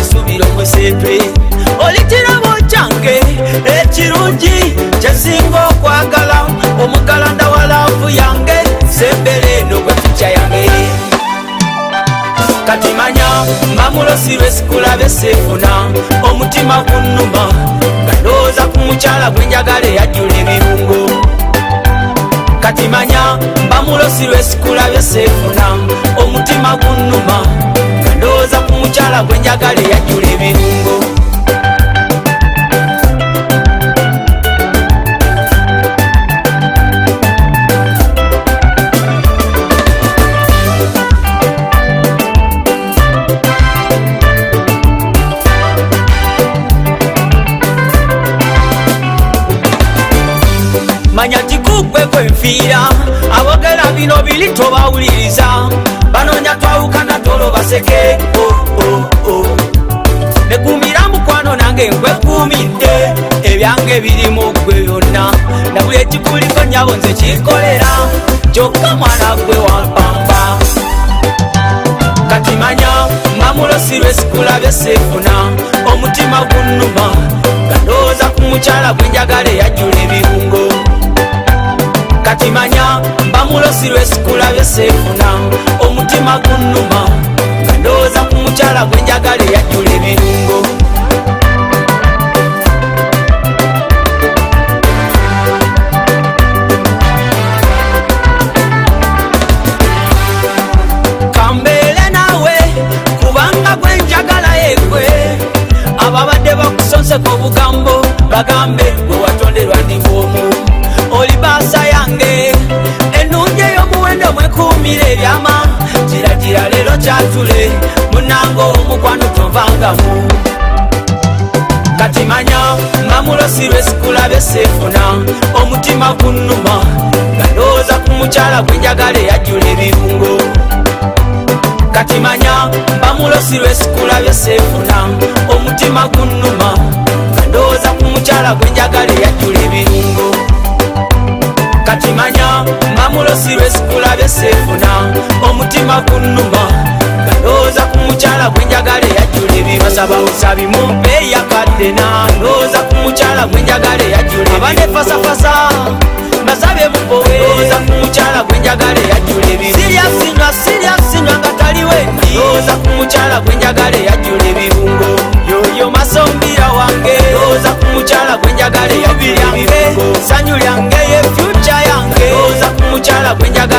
subira omusembe oli kirabo kyange ekirungi kyesinga okwagala omugalanda wa laavu yange sembere eno gwe picha yange kati manya mamulosi lwesikulabe seefuna omutima gunnuma nga ndowooza ku mukyala gwe njagala eyajjula ebirungo kati manya mamulosi lwesikulabe seefuna omutima gunnuma nga ndowooza ku mukyala gwe njagala eyajjula ebirungo manya tikugwe kwenfiira abogera bino bili tobawuliriza banoonya twawukana tolo baseke nekumira mukwano nange nkwekuumidde ebyange biri mu ggwe byonna na buli ekikuliko nyabo nze kikolera kyokka mwana gwe wampamba kati manya mamulosi lwesikulabe seefuna omutima gunnuma nga ndowooza ku mukyala gwe njagala eyajjula ebirungo kati manya bamulosi lwesikulabe seefuna omutima gunnuma nga ndowooza ku mukyala gwe njagala eyajjula ebirungo kambeere naawe kubanga gwe njagala yegwe ababadde bakusonseka obugambo bagambe gwe watonderwa ndi bwomu oli baasa yange ennungi ey'omuwendo mwekuumira ebyama kiragira leero kyatule munange omukwano tonvangamu kati manya mamulosi lwesikulabe seefuna omutima gunnuma nga ndowooza ku mukyala gwe njagala eyajjula ebirungo kati manya mamulosi lwesikulabe seefuna omutima gunnuma nga ndowooza ku mukyala gwe njagala eyajjula ebirungo kati manya mamulosi lwesikulabe seefuna omutima gunnuma nga ndowooza ku mukyala gwe njagala eyajjula ebibasaba busabi mumpe yakaddena ndowooza ku mukyala gwe njagala eyajjula abane fasafasa mbasabye mubowe ndowooza ku mukyala gwe njagala eyajjula ebibu siryasinwa nga taliwe ndowooza ku mukyala gwe njagala eyajjula ebirungo yoyo masombira wange ndowooza ku mukyala gwe njagala eyajjula ebirungo sanyu lyange ye fyuca yange ndowooza ku mukyala gwe njagala